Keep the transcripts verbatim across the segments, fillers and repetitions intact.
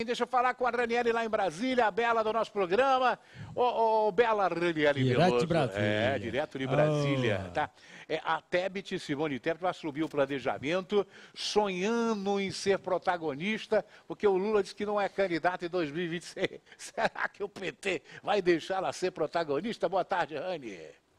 Deixa eu falar com a Ranieri lá em Brasília, a Bela do nosso programa. Ô, ô Bela Ranieri Direto Veloso. de Brasília. É, direto de Brasília, Oh. tá? É, a Tebet, Simone Tebet, vai subir o planejamento, sonhando em ser protagonista, porque o Lula disse que não é candidato em dois mil e vinte e seis. Será que o P T vai deixar ela ser protagonista? Boa tarde, Rani.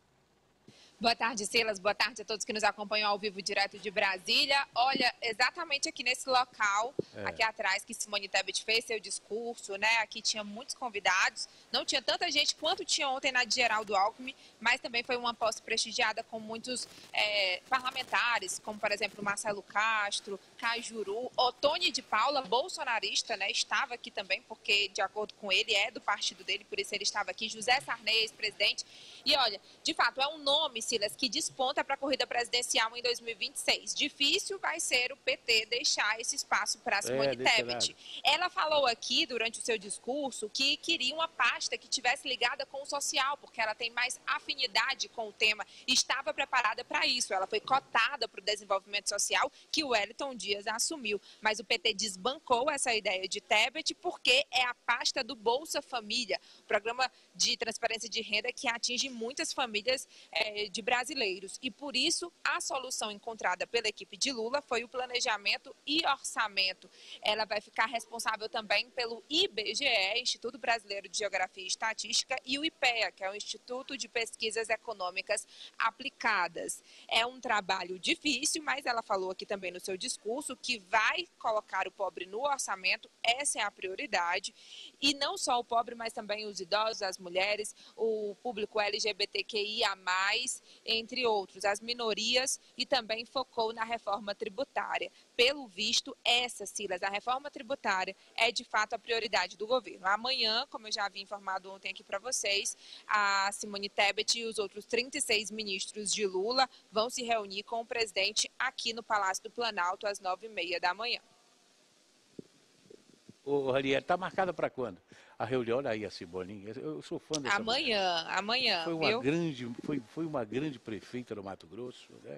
Boa tarde, Silas. Boa tarde a todos que nos acompanham ao vivo direto de Brasília. Olha, exatamente aqui nesse local, é. aqui atrás, que Simone Tebet fez seu discurso, né? Aqui tinha muitos convidados. Não tinha tanta gente quanto tinha ontem na de Geraldo Alckmin, mas também foi uma posse prestigiada com muitos é, parlamentares, como, por exemplo, Marcelo Castro, Cajuru, Ottoni de Paula, bolsonarista, né? Estava aqui também, porque, de acordo com ele, é do partido dele, por isso ele estava aqui. José Sarney, presidente. E olha, de fato, é um nome, Silas, que desponta para a corrida presidencial em dois mil e vinte e seis. Difícil vai ser o P T deixar esse espaço para Simone é, Tebet. Ela falou aqui, durante o seu discurso, que queria uma pasta que tivesse ligada com o social, porque ela tem mais afinidade com o tema e estava preparada para isso. Ela foi cotada para o desenvolvimento social, que o Wellington Dias assumiu. Mas o P T desbancou essa ideia de Tebet porque é a pasta do Bolsa Família, programa de transferência de renda que atinge muitas famílias é, de brasileiros. E por isso, a solução encontrada pela equipe de Lula foi o planejamento e orçamento. Ela vai ficar responsável também pelo I B G E, Instituto Brasileiro de Geografia e Estatística, e o IPEA, que é o Instituto de Pesquisas Econômicas Aplicadas. É um trabalho difícil, mas ela falou aqui também no seu discurso que vai colocar o pobre no orçamento, essa é a prioridade. E não só o pobre, mas também os idosos, as mulheres, o público L G B T Q I A mais, entre outros, as minorias, e também focou na reforma tributária. Pelo visto, essa, Silas, a reforma tributária é de fato a prioridade do governo. Amanhã, como eu já havia informado ontem aqui para vocês, a Simone Tebet e os outros trinta e seis ministros de Lula vão se reunir com o presidente aqui no Palácio do Planalto às nove e meia da manhã. Ô, Ranieri, está marcada para quando? A reunião, olha aí a Simone, eu sou fã dessa Amanhã, mulher. amanhã, foi uma viu? grande, foi, foi uma grande prefeita do Mato Grosso, né?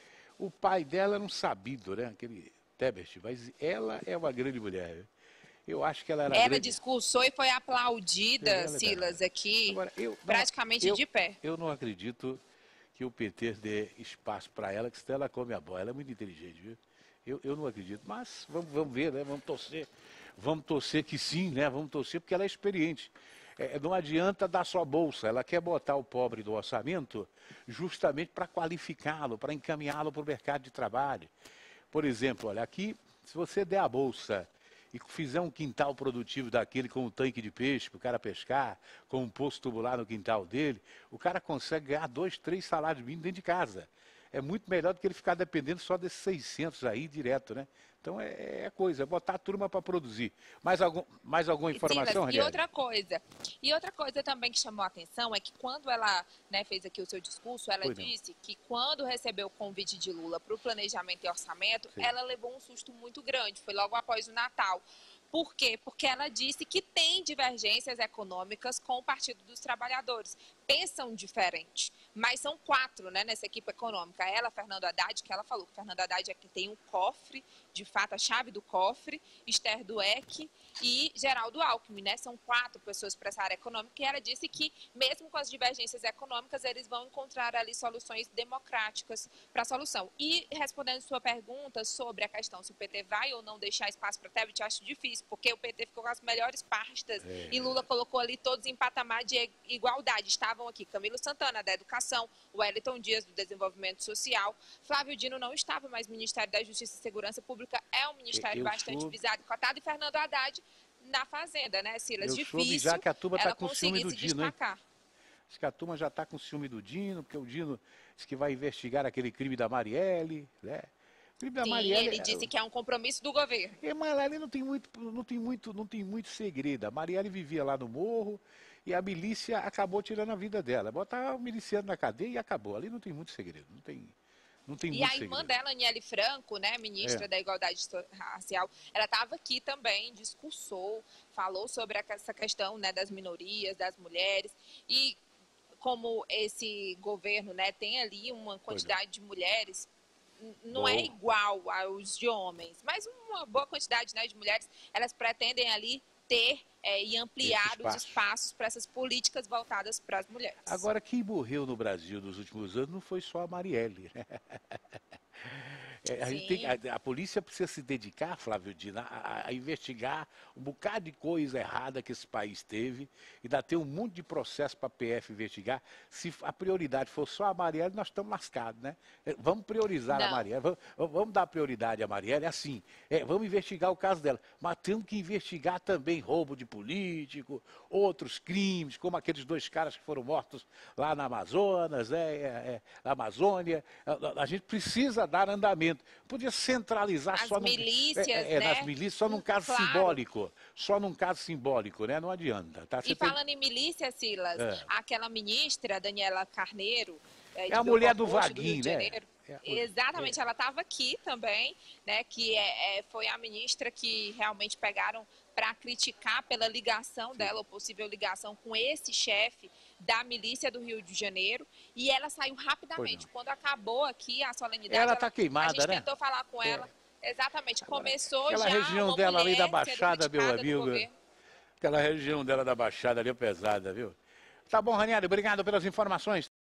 O pai dela era um sabido, né? Aquele Tebet, mas ela é uma grande mulher. Eu acho que ela era Ela grande... discursou e foi aplaudida, é Silas, aqui, Agora, eu, praticamente não, eu, de pé. Eu não acredito que o P T dê espaço para ela, que senão ela come a bola. Ela é muito inteligente, viu? Eu, eu não acredito, mas vamos, vamos ver, né? Vamos torcer. Vamos torcer que sim, né? Vamos torcer porque ela é experiente. É, não adianta dar só bolsa, ela quer botar o pobre do orçamento justamente para qualificá-lo, para encaminhá-lo para o mercado de trabalho. Por exemplo, olha, aqui, se você der a bolsa e fizer um quintal produtivo daquele com um tanque de peixe para o cara pescar, com um poço tubular no quintal dele, o cara consegue ganhar dois, três salários mínimos dentro de casa. É muito melhor do que ele ficar dependendo só desses seiscentos aí direto, né? Então é, é coisa, é botar a turma para produzir. Mais, algum, mais alguma informação, Silas, e outra coisa, e outra coisa também que chamou a atenção é que quando ela, né, fez aqui o seu discurso, ela Foi disse não. que quando recebeu o convite de Lula para o planejamento e orçamento, Sim. ela levou um susto muito grande, foi logo após o Natal. Por quê? Porque ela disse que tem divergências econômicas com o Partido dos Trabalhadores. Pensam diferente, mas são quatro, né, nessa equipe econômica. Ela, Fernando Haddad, que ela falou que Fernando Haddad é quem tem um cofre, de fato, a chave do cofre, Esther Dweck e Geraldo Alckmin, né? São quatro pessoas para essa área econômica, e ela disse que, mesmo com as divergências econômicas, eles vão encontrar ali soluções democráticas para a solução. E, respondendo sua pergunta sobre a questão se o P T vai ou não deixar espaço para a Tebet, eu acho difícil, porque o P T ficou com as melhores pastas é. e Lula colocou ali todos em patamar de igualdade. Estavam aqui Camilo Santana, da Educação, Wellington Dias, do Desenvolvimento Social, Flávio Dino não estava, mas Ministério da Justiça e Segurança Pública é um ministério eu bastante soube. visado e cotado, e Fernando Haddad na Fazenda, né, Silas? Eu Difícil soube já que a turma está com ciúme do se Dino, hein? destacar. Acho que a turma já está com ciúme do Dino, porque o Dino disse que vai investigar aquele crime da Marielle, né? O crime da Sim, Marielle, ele disse que é um compromisso do governo. E mas ali não tem muito, não tem muito, não tem muito segredo. A Marielle vivia lá no morro e a milícia acabou tirando a vida dela. Botar o miliciano na cadeia e acabou. Ali não tem muito segredo, não tem... Não tem e a irmã segredo. dela, Aniele Franco, né, ministra é. da Igualdade Racial, ela estava aqui também, discursou, falou sobre essa questão, né, das minorias, das mulheres, e como esse governo, né, tem ali uma quantidade de mulheres não é igual aos de homens, mas uma boa quantidade, né, de mulheres, elas pretendem ali ter é, e ampliar os espaços para essas políticas voltadas para as mulheres. Agora, quem morreu no Brasil nos últimos anos não foi só a Marielle. É, a, gente tem, a, a polícia precisa se dedicar, Flávio Dino, a, a investigar um bocado de coisa errada que esse país teve, e ainda tem um monte de processo para a P F investigar. Se a prioridade for só a Marielle, nós estamos lascados, né? Vamos priorizar Não. a Marielle, vamos, vamos dar prioridade à Marielle, é assim, é, vamos investigar o caso dela, mas temos que investigar também roubo de político, outros crimes, como aqueles dois caras que foram mortos lá na Amazonas, é, é, é, na Amazônia. A, a gente precisa dar andamento. Podia centralizar As só milícias, num, é, é, né? nas milícias, só num caso claro. simbólico. Só num caso simbólico, né? Não adianta. Tá? Você e falando tem... em milícia, Silas, é. aquela ministra, Daniela Carneiro, é, é a mulher do Vaguinho, né? É Exatamente, é. ela estava aqui também, né? Que é, é, foi a ministra que realmente pegaram para criticar pela ligação dela, ou possível ligação com esse chefe da milícia do Rio de Janeiro, e ela saiu rapidamente. Quando acabou aqui a solenidade, ela está queimada, a gente né? tentou falar com ela. É. Exatamente, Agora, começou aquela já região uma dela mulher ali da Baixada, meu amigo. Governo. Aquela região dela da Baixada ali é pesada, viu? Tá bom, Ranieri, obrigado pelas informações.